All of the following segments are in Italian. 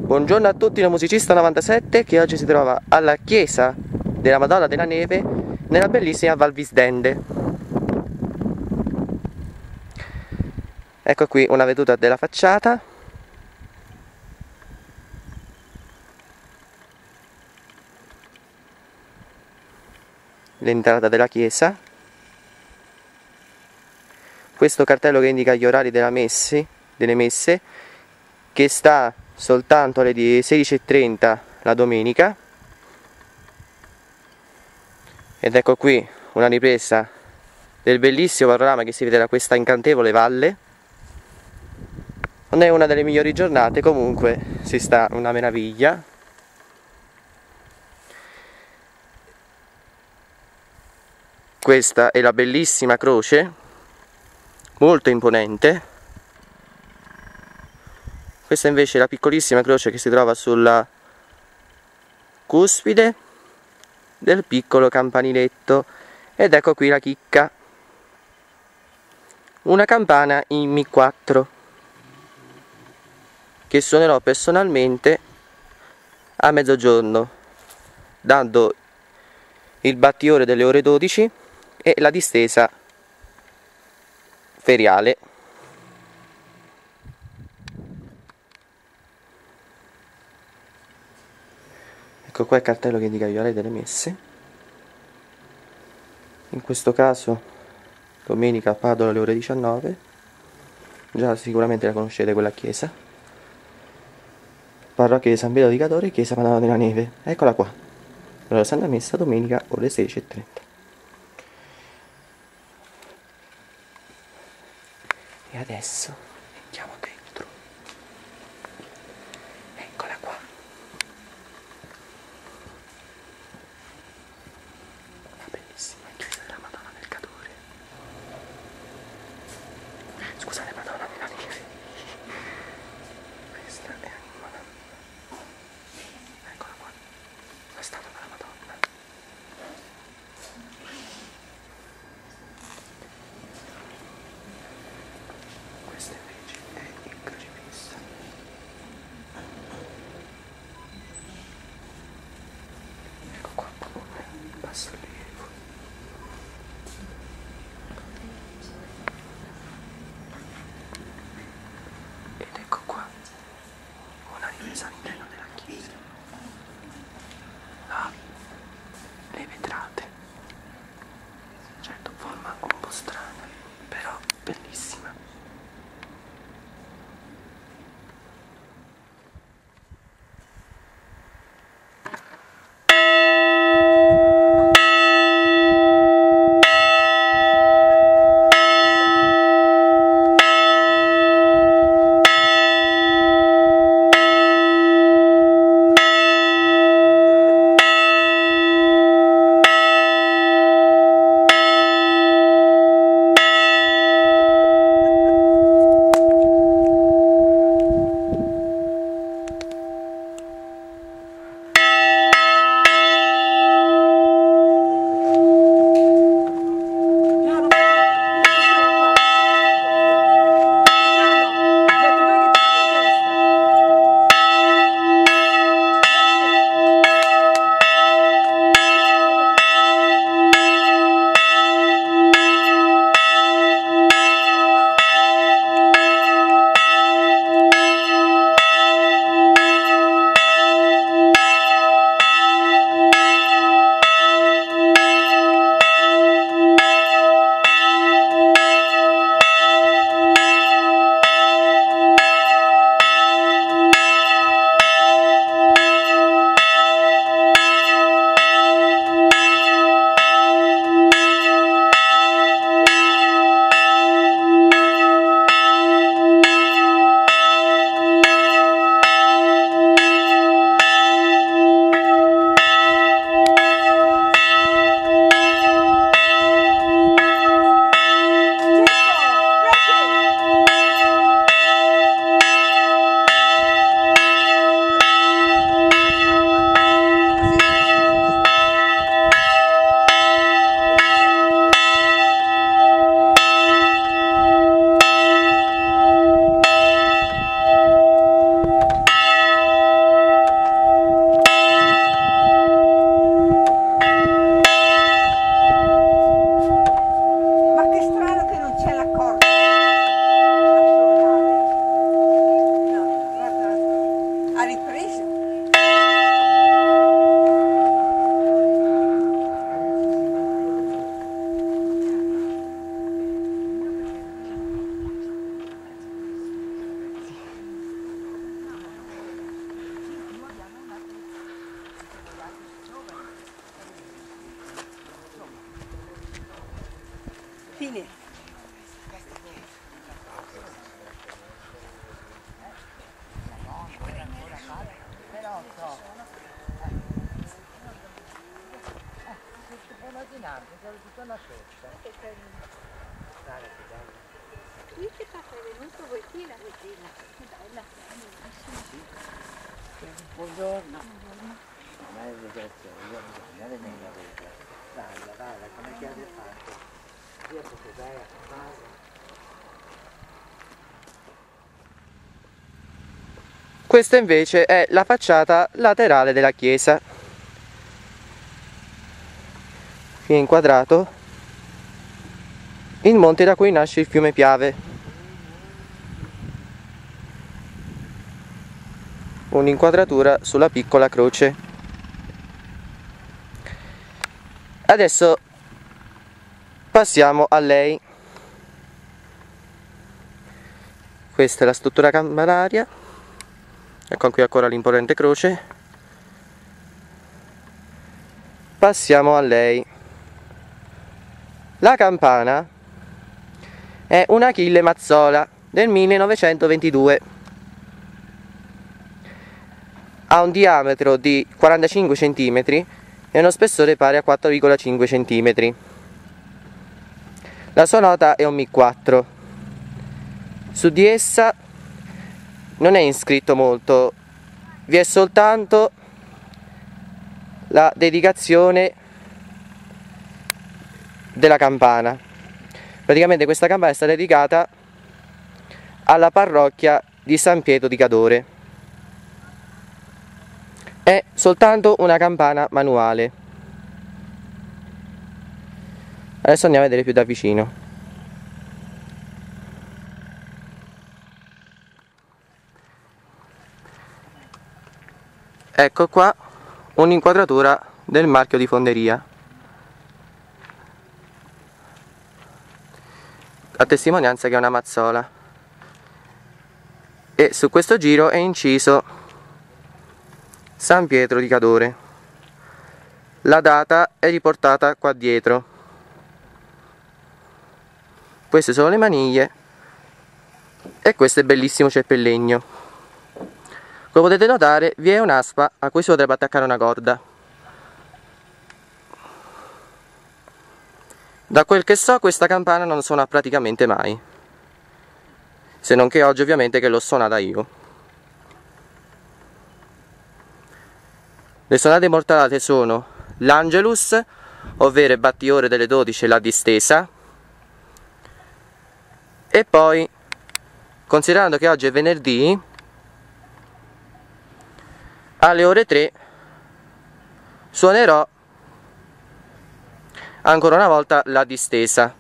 Buongiorno a tutti da Musicista 97 che oggi si trova alla chiesa della Madonna della Neve nella bellissima Val Visdende. Ecco qui una veduta della facciata. L'entrata della chiesa. Questo cartello che indica gli orari delle messe, che sta soltanto alle 16:30 la domenica. Ed ecco qui una ripresa del bellissimo panorama che si vede da questa incantevole valle. Non è una delle migliori giornate, comunque si sta una meraviglia. Questa è la bellissima croce, molto imponente. Questa invece è la piccolissima croce che si trova sulla cuspide del piccolo campaniletto. Ed ecco qui la chicca, una campana in Mi4 che suonerò personalmente a mezzogiorno, dando il battiore delle ore 12 e la distesa feriale. Ecco qua il cartello che indica gli orari delle messe. In questo caso domenica a Padova alle ore 19. Già sicuramente la conoscete quella chiesa. Parrocchia di San Vito di Cadore, chiesa Madonna della Neve. Eccola qua. Allora, Santa Messa domenica ore 16:30. E adesso entriamo dentro. Eccola qua. Una bellissima chiesa della Madonna del Cadore. Scusate, Madonna della Neve. Questa è Anima. Eccola qua. La statua della Madonna. Questo invece è il crocifisso. Ecco qua un bassorilievo. Ed ecco qua una ripresa all'interno della chiesa. Là le vetrate. Certo, forma un po' strana, però bellissima. tutta una festa. Che carino. Guarda che bello. Qui che passa è venuto Wojtyla? Wojtyla. Che bella. Buongiorno. Ma è vederci, io bisogna venire a vedere. Dai, come chiave fatto? Io so che dai a casa. Questa invece è la facciata laterale della chiesa. Qui è inquadrato il monte da cui nasce il fiume Piave. Un'inquadratura sulla piccola croce. Adesso passiamo a lei. Questa è la struttura campanaria. Ecco qui ancora l'imponente croce. Passiamo a lei. La campana è una Achille Mazzola del 1922. Ha un diametro di 45 cm e uno spessore pari a 4,5 cm. La sua nota è un Mi4. Su di essa non è iscritto molto, vi è soltanto la dedicazione della campana. Praticamente questa campana è stata dedicata alla parrocchia di San Pietro di Cadore. È soltanto una campana manuale. Adesso andiamo a vedere più da vicino. Ecco qua un'inquadratura del marchio di fonderia, a testimonianza che è una Mazzola, e su questo giro è inciso San Pietro di Cadore. La data è riportata qua dietro. Queste sono le maniglie e questo è bellissimo ceppellegno. Come potete notare vi è un'aspa a cui si potrebbe attaccare una corda. Da quel che so questa campana non suona praticamente mai, se non che oggi ovviamente che l'ho suonata io. Le suonate mortalate sono l'Angelus, ovvero il battiore delle 12 e la distesa, e poi, considerando che oggi è venerdì, alle ore 3 suonerò ancora una volta la distesa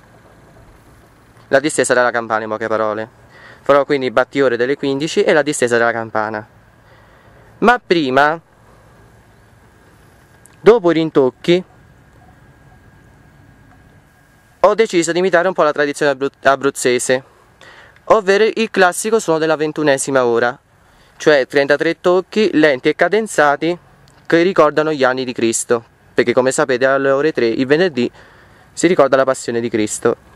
della campana, in poche parole. Farò quindi il battiore delle 15 e la distesa della campana. Ma prima, dopo i rintocchi, ho deciso di imitare un po' la tradizione abruzzese, ovvero il classico suono della 21ª ora, cioè 33 tocchi lenti e cadenzati che ricordano gli anni di Cristo, perché come sapete alle ore 3 il venerdì si ricorda la passione di Cristo.